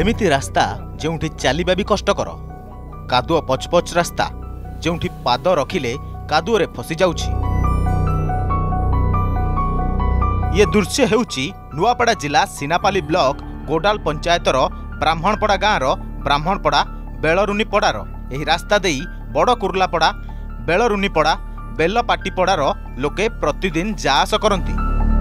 एमिति रास्ता जोंठी चलिबा भी कष्टकर, कादुओ पचपच रास्ता जोंठी पाद रखिले कादुओरे फसी जाउछि। ये दृश्य हेउछि नुआपड़ा जिला सीनापाली ब्लॉक कोडाल पंचायतर ब्राह्मणपड़ा गाँवर ब्राह्मणपड़ा बेलरुनीपड़ार एही रास्ता देई बड़ कुर्लापड़ा बेलरुनीपड़ा बेलपाटीपड़ार लोके प्रतिदिन जा आस करती।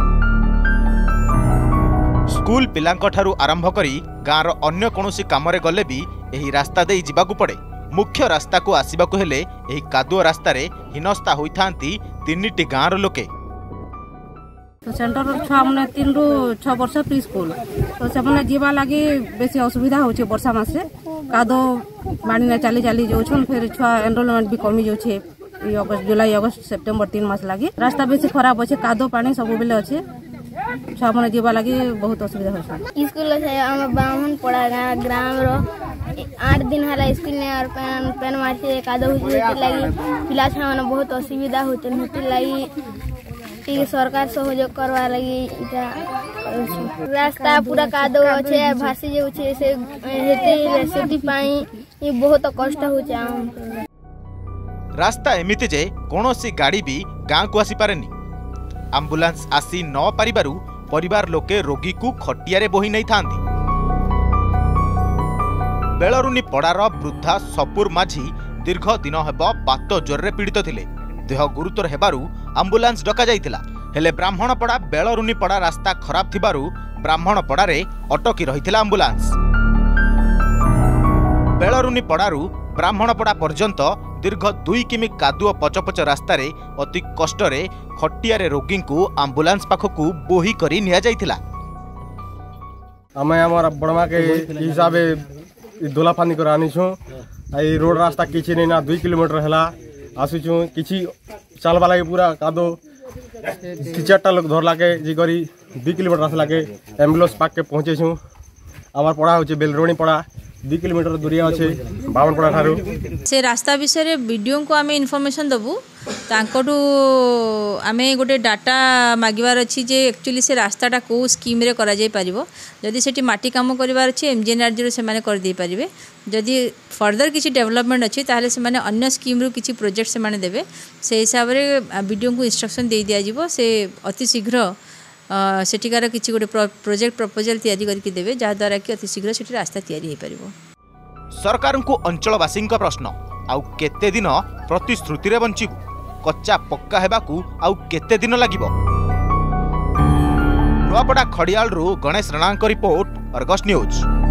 स्कूल पिलांक ठारू आरंभ करी गाँवर अन्य कोनोसी कामरे गले भी एही रास्ता देई जिबाकू पड़े। मुख्य रास्ता को आसिबाकू हेले एही कादुओ रास्तारे हिनस्ता होइथांती तीनिटी गाँवर लोके। तो सेंटर छुआ मैंने 3 ରୁ 6 वर्ष प्री स्कूल तो से जीवा लगे बेसी असुविधा होचे। वर्षा मासे कादो बाणी ने चली चली जाउछन, फिर छुआ एनरोलमेंट भी कमी जाउछे। अगस्त जुलाई अगस्त सेप्टेम्बर 3 मास लगे रास्ता बेसी खराब अच्छे, कादो पानी सब बेले अच्छे, छुआ मैंने जीवा लगे बहुत असुविधा होचे। स्कूल हम ब्राह्मणपड़ा ग्राम रो 8 दिन हला स्कूल ने और पेन मारते कादो होते लगी पिला छुआ माने बहुत असुविधा होते लगी। सरकार सहयोग करवा लगी रास्ता पूरा कादो अच्छे भासी जाउछे से हेते सेठी पाई बहुत कष्ट होचे। रास्ता एमिति जे कोनोसी गाड़ी भी गाँ को आसी पारेनी। एम्बुलेंस आसी न पारिबारु परिवार लोके रोगी को खटियारे बोही नहीं थांती। बेलरुनीपड़ार वृद्धा सपुर माझी दीर्घ दिन हेबा बात ज्वर पीड़ित थिले। देह गुरुतर हेबारु एम्बुलेंस डका जाइतिला, हेले ब्राह्मणपड़ा बेलरुनीपड़ा रास्ता खराब थिबारु ब्राह्मणपड़ा रे अटकी रहितिला एम्बुलेंस। बेलरुनीपड़ारु ब्राह्मणपड़ा पर्यंत दीर्घ 2 किमी कादुओ पचपच रास्ता रे अति कष्टरे खटियारे रोगी को एम्बुलेंस पाखकू बोही करी निया जाइतिला। आमे हमर बड़मा के हिसाबे दोलापानी कर आनिछु। आई रोड रास्ता किछि नै ना 2 किलोमीटर हला आसुछु, किछि चलबा लागे पूरा कादो 3-4टा लोग धरला के जी करी 2 किलोमीटर आसला के एम्बुलेंस पाक के पहुंचे छु। आमार पड़ा होचे बेलरुनीपड़ा 2 किलोमीटर दूरिया अच्छे बावनपड़ा ठारू। से रास्ता विषय वीडियो को आम इनफॉरमेशन दबू तांकटू आमे गोटे डाटा मागिबार अछि जे एक्चुअली से रास्ताटा को स्कीम रे करा जाय परिबो। जदि सेठी माटी काम करिवार अछि एमजीएनआरजी रो से माने कर दे परिबे। जदि फर्दर किछि डेवलपमेंट अछि ताहले से माने अन्य स्कीम रो किछि प्रोजेक्ट से माने देबे। से हिसाब रे वीडियो को इंस्ट्रक्शन दे दिया जिवो। से अति शीघ्र सेठिकार किछि गोटे प्रोजेक्ट प्रपोजल तैयारी करके देबे जहा द्वारा कि अति शीघ्र सेठी रास्ता तैयारी हे परिबो। सरकार को अंचलवासी प्रश्न आउ केते दिन प्रतिश्रुति रे बंचिबु, कच्चा पक्का हेबाकू आउ केते दिन लागिबो। नुआपड़ा खड़ियाल रु Ganesh Rana report, Argus news.